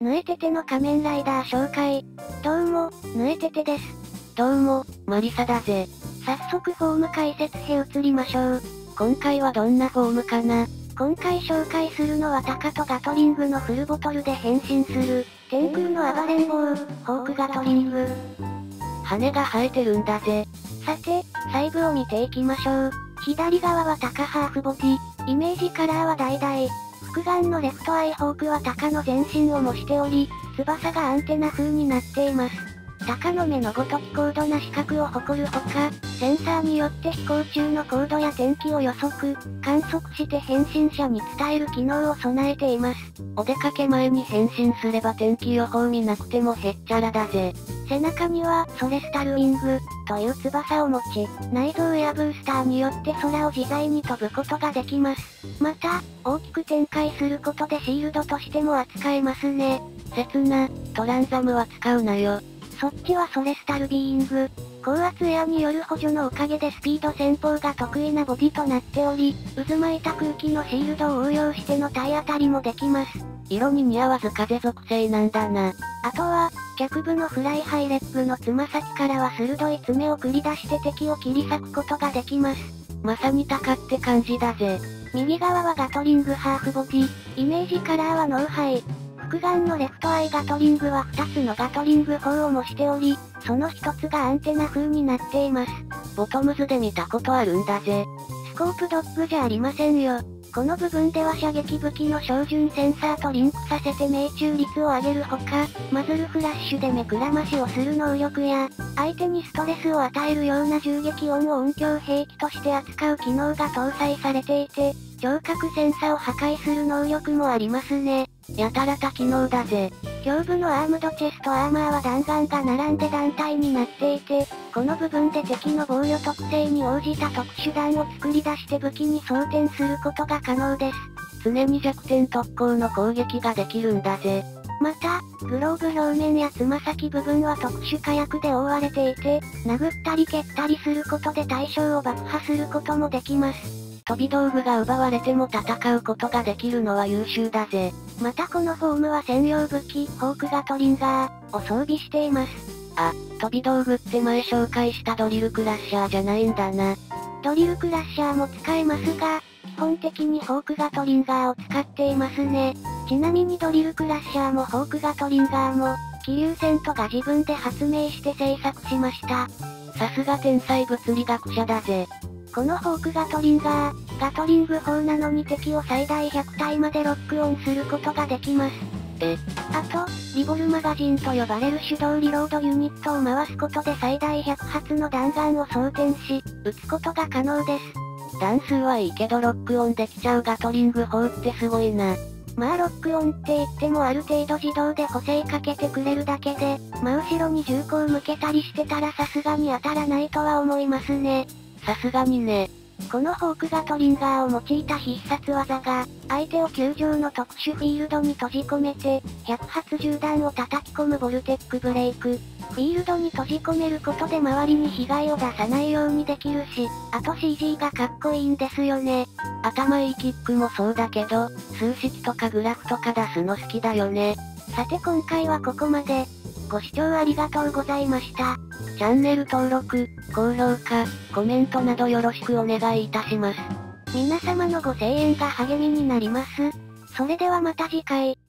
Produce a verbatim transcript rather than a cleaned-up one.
ぬえてての仮面ライダー紹介。どうも、ぬえててです。 どうも、マリサだぜ。 早速フォーム解説へ移りましょう。 今回はどんなフォームかな？ 今回紹介するのはタカとガトリングのフルボトルで変身する、天空の暴れん坊、ホークガトリング。 羽が生えてるんだぜ。 さて、細部を見ていきましょう。左側はタカハーフボディ、イメージカラーは橙。複眼のレフトアイホークはタカの全身を模しており、翼がアンテナ風になっています。タカの目のごとき高度な視覚を誇るほか、センサーによって飛行中の高度や天気を予測、観測して変身者に伝える機能を備えています。 お出かけ前に変身すれば天気予報見なくてもへっちゃらだぜ。 背中には、ソレスタルウィング、という翼を持ち、内蔵エアブースターによって空を自在に飛ぶことができます。また、大きく展開することでシールドとしても扱えますね。 刹那、トランザムは使うなよ。 そっちはソレスタルビーイング。高圧エアによる補助のおかげでスピード戦法が得意なボディとなっており、渦巻いた空気のシールドを応用しての体当たりもできます。 色に似合わず風属性なんだな。 あとは、脚部のフライハイレッグのつま先からは鋭い爪を繰り出して敵を切り裂くことができます。 まさにタカって感じだぜ。 右側はガトリングハーフボディ、イメージカラーはノウハイ。複眼のレフトアイガトリングはふたつのガトリング砲を模しており、そのひとつがアンテナ風になっています。 ボトムズで見たことあるんだぜ。 スコープドッグじゃありませんよ。この部分では射撃武器の照準センサーとリンクさせて命中率を上げるほか、マズルフラッシュで目くらましをする能力や、相手にストレスを与えるような銃撃音を音響兵器として扱う機能が搭載されていて、聴覚センサーを破壊する能力もありますね。 やたら多機能だぜ。 胸部のアームドチェストアーマーは弾丸が並んで団体になっていて、この部分で敵の防御特性に応じた特殊弾を作り出して武器に装填することが可能です。 常に弱点特攻の攻撃ができるんだぜ。 また、グローブ表面やつま先部分は特殊火薬で覆われていて、殴ったり蹴ったりすることで対象を爆破することもできます。 飛び道具が奪われても戦うことができるのは優秀だぜ。 またこのフォームは専用武器、ホークガトリンガー、を装備しています。 あ、飛び道具って前紹介したドリルクラッシャーじゃないんだな。 ドリルクラッシャーも使えますが、基本的にホークガトリンガーを使っていますね。ちなみにドリルクラッシャーもホークガトリンガーも、桐生セントが自分で発明して製作しました。 さすが天才物理学者だぜ。 このホークガトリンガー、ガトリング砲なのに敵を最大ひゃくたいまでロックオンすることができます。 え、 あと、リボルマガジンと呼ばれる手動リロードユニットを回すことで最大ひゃくはつの弾丸を装填し、撃つことが可能です。 弾数はいいけどロックオンできちゃうガトリング砲ってすごいな。 まあロックオンって言ってもある程度自動で補正かけてくれるだけで、真後ろに銃口向けたりしてたらさすがに当たらないとは思いますね。 さすがにね。 このホークガトリンガーを用いた必殺技が、相手を球状の特殊フィールドに閉じ込めて、ひゃくはつ銃弾を叩き込むボルテックブレイク。フィールドに閉じ込めることで周りに被害を出さないようにできるし、あと シージー がかっこいいんですよね。 頭いいキックもそうだけど、数式とかグラフとか出すの好きだよね。 さて今回はここまで。ご視聴ありがとうございました。 チャンネル登録、高評価、コメントなどよろしくお願いいたします。 皆様のご声援が励みになります。それではまた次回。